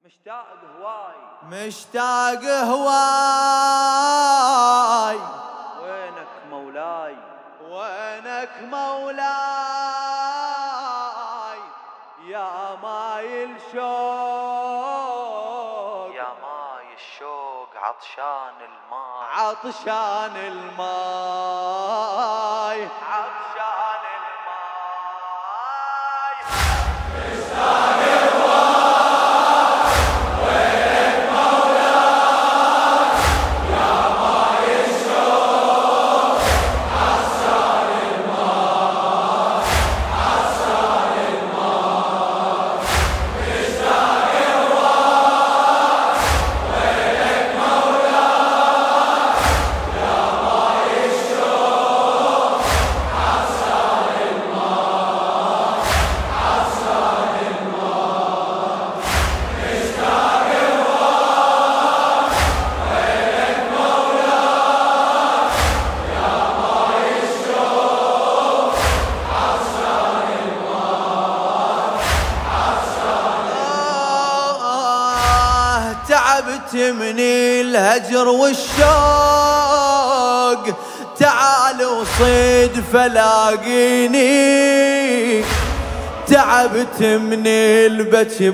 مشتاق هواي مشتاق هواي وينك مولاي وينك مولاي يا ماي الشوق يا ماي الشوق عطشان الماي عطشان الماي عطشان الماي تعبت من الهجر والشوق تعال وصيد فلاقيني تعبت من البكي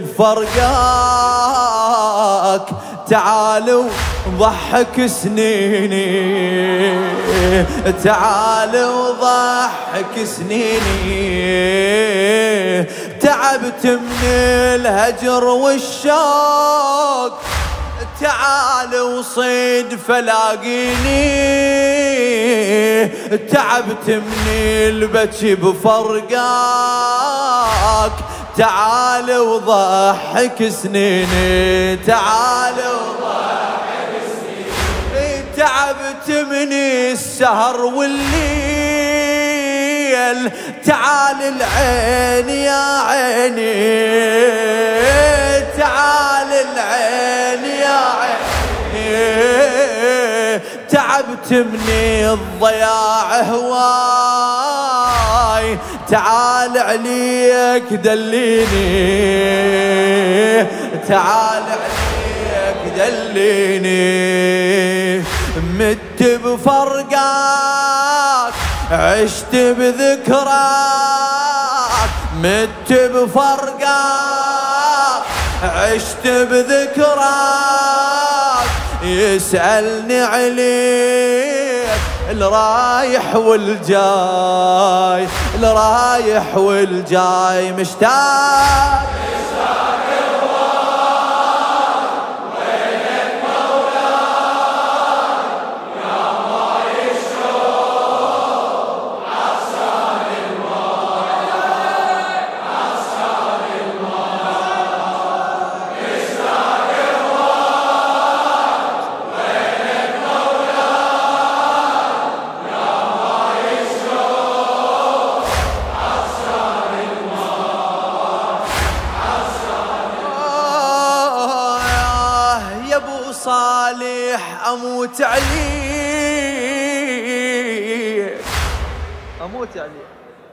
بفرقاك تعال وضحك سنيني تعال وضحك سنيني تعبت من الهجر والشوق تعال وصيد فلاقيني تعبت من البكي بفرقاك تعال وضحك سنيني تعال وضحك سنيني تعبت من السهر والليل تعال العين يا عيني تعال العين يا عيني تعبت من الضياع هواي تعال عليك دليني تعال عليك دليني مت بفرقاك عشت بذكراك مت بفرقاك عشت بذكراك يسألني عليك الرايح والجاي الرايح والجاي مشتاق صالح أموت عليك أموت عليك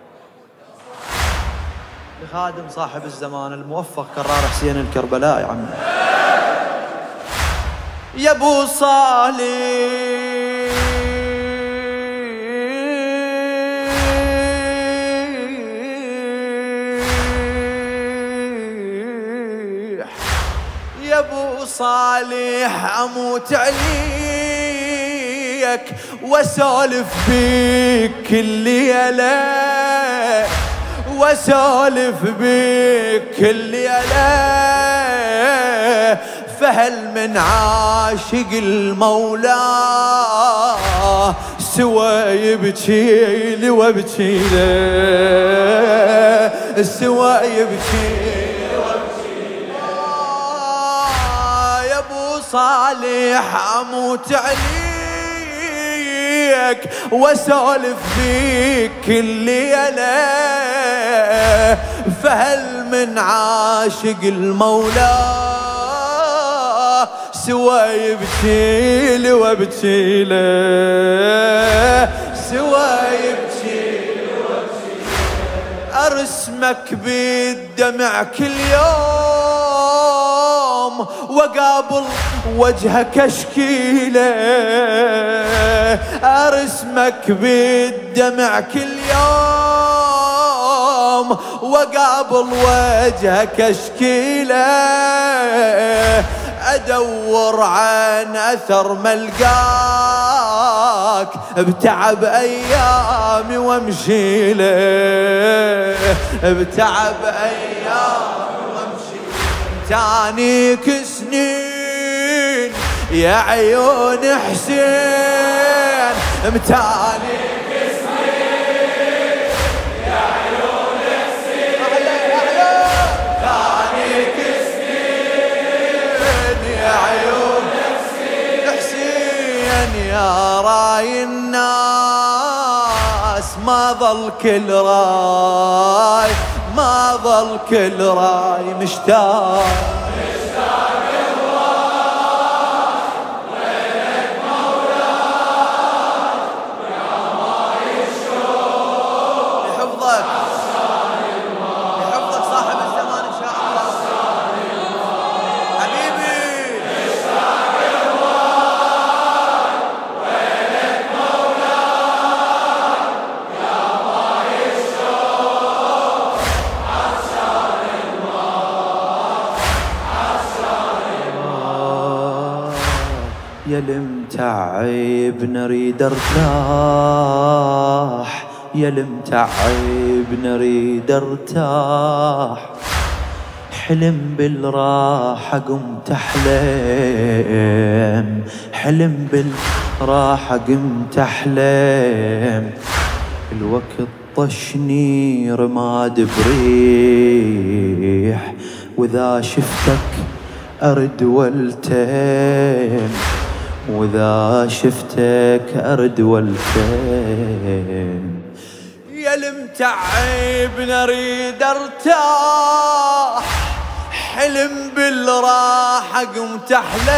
لخادم صاحب الزمان الموفق كرار حسين الكربلاء يا عمي يا ابو صالح يا ابو صالح اموت عليك واسولف بيك كل ليله واسولف بيك كل ليله فهل من عاشق المولى سوى يبكي لي وابكي له سوى يبكي صالح أموت عليك واسولف فيك كل ليلة فهل من عاشق المولى سوى يبكي لي وابكي له سوى يبكي لي وابكي له أرسمك بالدمع كل يوم وقابل وجهك اشكيله، ارسمك بالدمع كل يوم، وقابل وجهك اشكيله، ادور عن اثر ملقاك بتعب ايامي وامشي له، بتعب ايامي وامشي له. تانيك سنين يا عيون حسين، متانيك سنين يا عيون حسين، تانيك سنين يا عيون حسين، يا راي الناس ما ظل كل راي، ما ظل كل راي مشتاق يا المتعب نريد ارتاح، يا المتعب نريد ارتاح، حلم بالراحة قمت احلم، حلم بالراحة قمت احلم، الوقت طشني رماد بريح، واذا شفتك ارد والتم، واذا شفتك ارد والتم. يا المتعب نريد ارتاح، حلم بالراحة قمت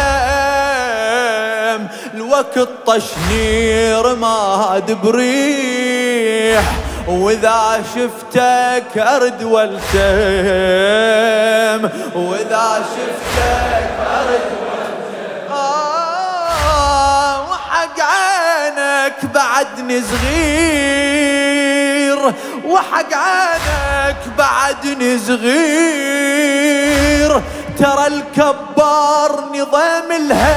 احلم، الوقت طشني رماد بريح، واذا شفتك ارد والتم، واذا شفتك ارد والتم. وحق عينك بعدني صغير، وحق عينك بعدني صغير، ترى الكبار نظام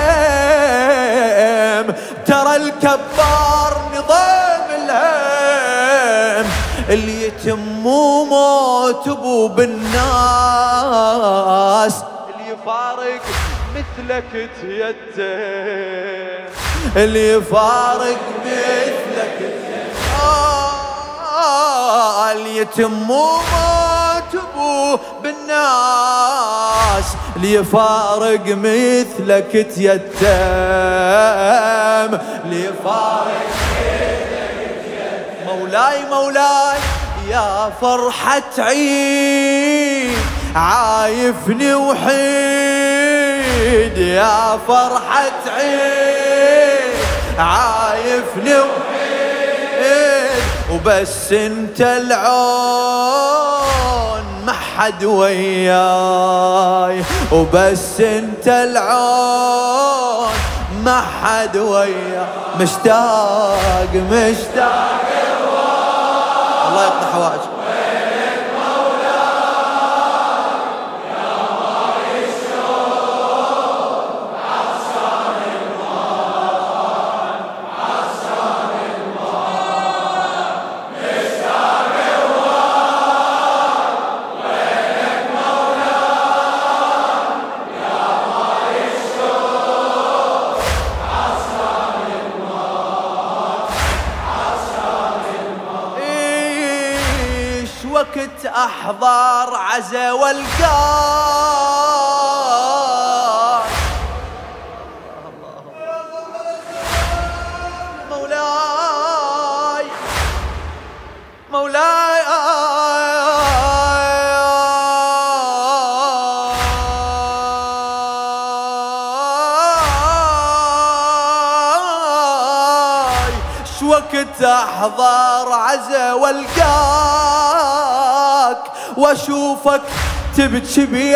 الهم، ترى الكبار نظام الهم، اليتم مو موت ابو بالناس، اللي يفارق مثلك تيتم، اللي يفارق مثلك اليتم مو موت ابو بالناس، اللي يفارق مثلك تيتم، اللي يفارق مثلك تيتم. مولاي مولاي يا فرحة عيد عايفني وحيد، يا فرحة عيد عايفني وحيد، وبس انت العون ما حد وياي، وبس انت العون ما حد وياي، مشتاق مشتاق الله يقضي حوائج. وقت احضر عزا والقاك، مولاي مولاي وقت احضر عزا والقاك، واشوفك تبكي بين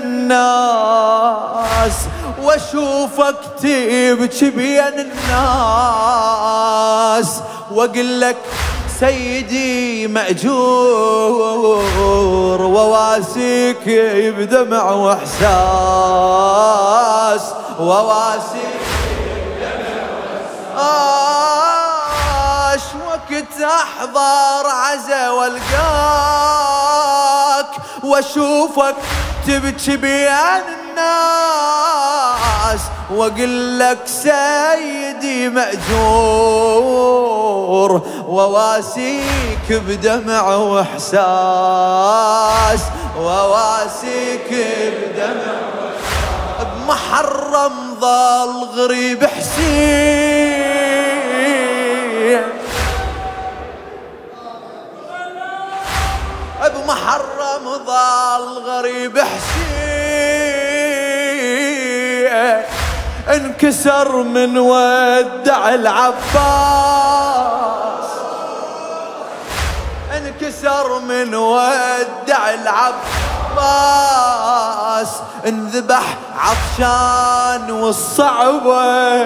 الناس، واشوفك تبكي بين الناس، واقول لك سيدي مأجور، وواسيك بدمع واحساس، وواسيك بدمع واحساس. وقت احضر عزا والقاك، واشوفك تبكي بين الناس، واقول لك سيدي مأجور، وواسيك بدمع واحساس، وواسيك بدمع واحساس. بمحرم ظل غريب حسين، بمحرم ظل غريب حسين، انكسر من ودع العباس، انكسر من ودع العباس. انذبح عطشان والصعبة،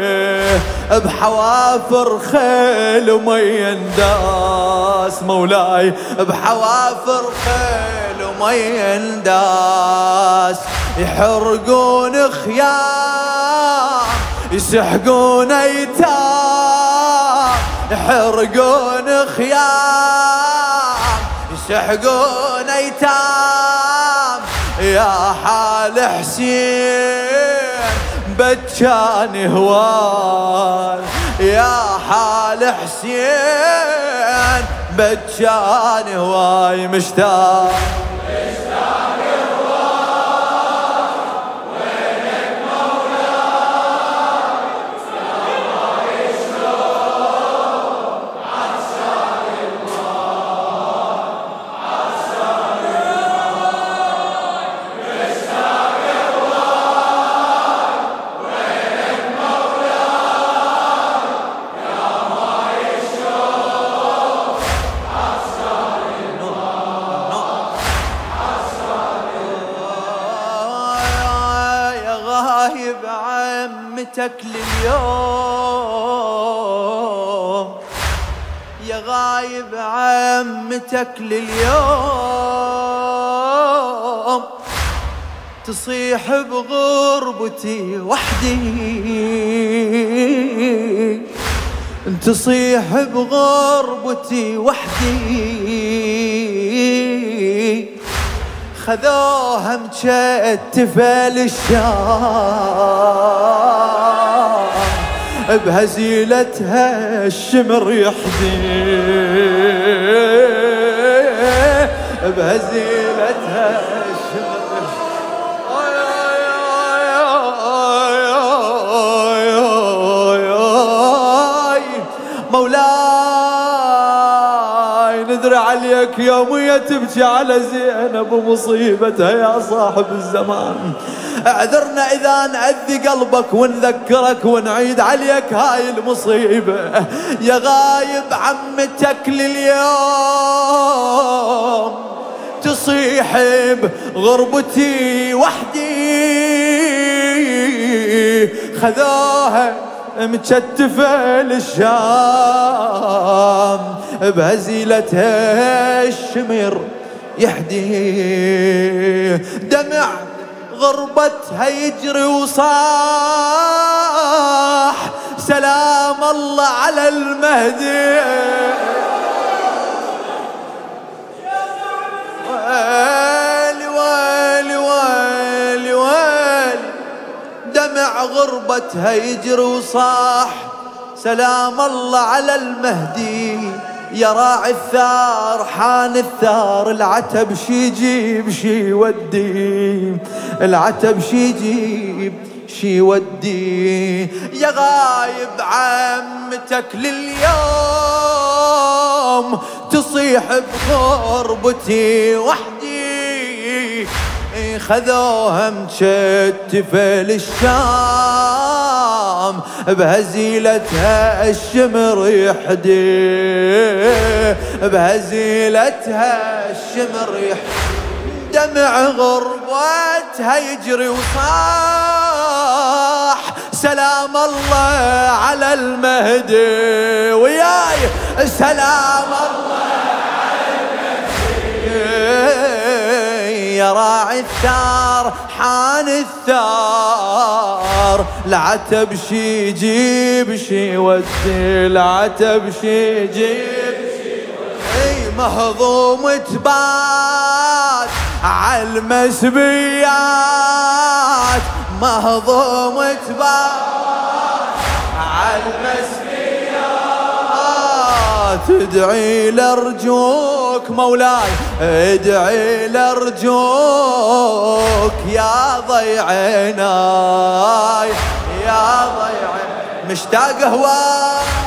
بحوافر خيل ومي انداس، مولاي بحوافر خيل ومي انداس. يحرقون خيام، يسحقون ايتام، يحرقون خيام، يسحقون ايتام. يا حال حسين بجاني هوان، يا حال حسين بجاني هواي. مشتاق عمتك لليوم، يا غايب عمتك لليوم. تصيح بغربتي وحدي، تصيح بغربتي وحدي. خذوها مكتفة للشام، بهزيلتها الشمر يحدي، بهزيلتها الشمر مولاي. نذر عليك يومية تبكي على زينب ومصيبتها يا صاحب الزمان. اعذرنا إذا نأذي قلبك ونذكرك ونعيد عليك هاي المصيبة. يا غايب عمتك لليوم، تصيح بغربتي وحدي. خذوها مكتفة للشام، بهزيلتها الشمر يحدي. دمع غربتها يجري وصاح، سلام الله على المهدي. ويلي ويلي ويلي ويلي، دمع غربتها يجري وصاح، سلام الله على المهدي. يا راعي الثار حان الثار، العتب شي يجيب شي يودي، العتب شي يجيب شي يودي. يا غايب عمتك لليوم، تصيح بغربتي وحدي. خذوها مكتفة للشام، بهزيلتها الشمر يحدي، بهزيلتها الشمر يحدي. دمع غربتها يجري وصاح سلام الله على المهدي وياي سلام الله على المهدي يا راعي الثار حان الثار العتب شي يجيب شي ودي العتب شي يجيب اي مهضوم تبات عالمسبيات مهضوم تبات عالمسبيات ادعي لارجوك مولاي ادعي لارجوك يا ضيعيناي يا ضيعيناي مشتاق هواك